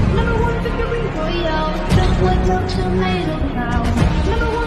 Number one victory royale, the blood dogs are made of now. Number one